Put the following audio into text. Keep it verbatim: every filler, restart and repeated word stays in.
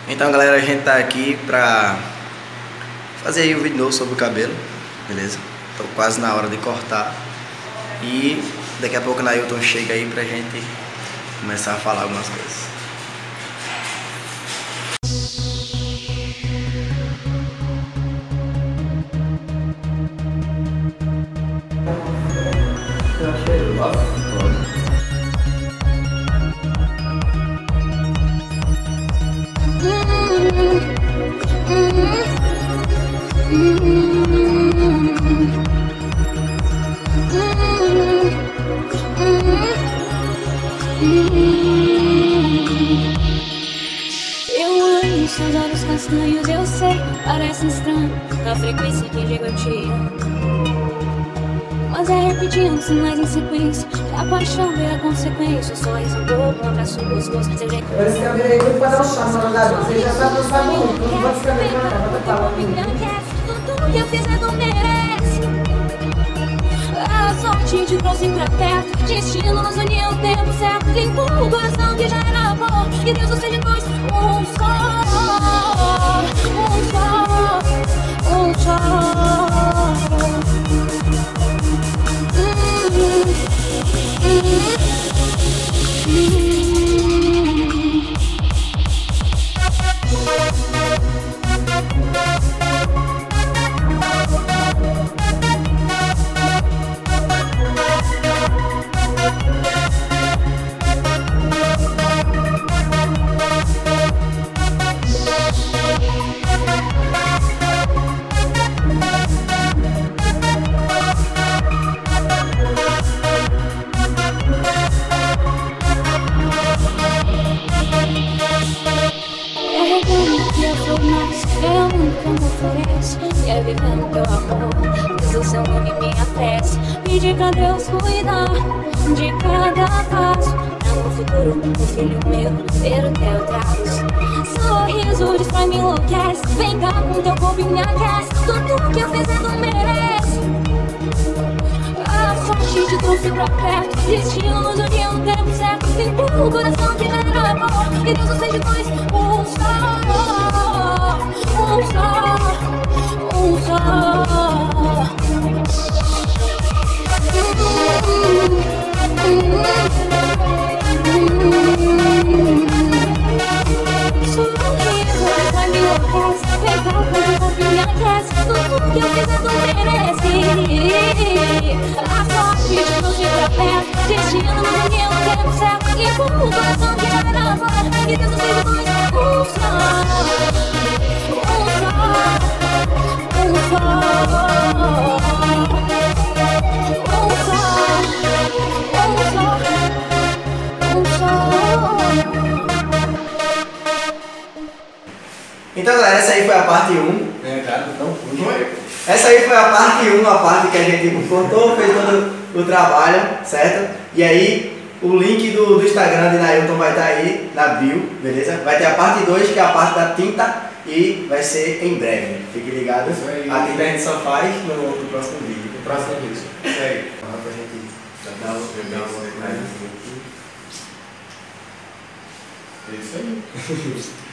Então, galera, a gente tá aqui pra fazer aí um vídeo novo sobre o cabelo, beleza? Tô quase na hora de cortar e daqui a pouco o Nailton chega aí pra gente começar a falar algumas coisas. Eu achei, posso? Eu olho nos seus olhos castanhos, eu sei, parece estranho a frequência que digo eu te amo. Mas é repetindo sinais em sequência, que a paixão é a consequência. Só isso um pouco, um abraço, um pescoço, seu jeito. Agora esse cabelo aí, vou fazer um chá, mandado. Você já sabe dançar muito, não pode esse cabelo pra cá, vai falar muito. Tudo que eu fizer não merece. A sorte te trouxe pra perto, destino nos uniu o tempo certo. Limpou o coração que já era bom, que Deus nos fez de dois, um só. Um só, um só. É o mundo como floresce, e é vivendo teu amor. Diz o seu nome e minha prece, pedir a Deus cuidar de cada passo, pra no futuro o filho meu ver o teu traço. Sorriso destrói, me enlouquece, vem cá com teu corpo e me aquece. Tudo que eu fizer não merece. A sorte te trouxe pra perto, destino nos uniu no tempo certo. Limpou o coração que já era bom, e Deus nos fez de dois, um só. Um só, um só. Sorriso vai me enlouquece, vem cá com teu corpo e me aquece. Tudo que eu fizer não merece. A sorte te trouxe pra perto, destino nos uniu no tempo certo. Limpou o coração que já era bom, e Deus nos fez de dois, um só. Então, galera, essa aí foi a parte um. É, cara, não foi. Essa aí foi a parte um, a parte que a gente cortou, fez todo o trabalho, certo? E aí, o link do, do Instagram de Nailton vai estar aí na bio, beleza? Vai ter a parte dois, que é a parte da tinta, e vai ser em breve. Fique ligado. Isso aí. A tinta a gente só faz no, no próximo vídeo. No próximo vídeo. Isso aí. Então, pra gente dar uma Dar uma olhada. É isso aí.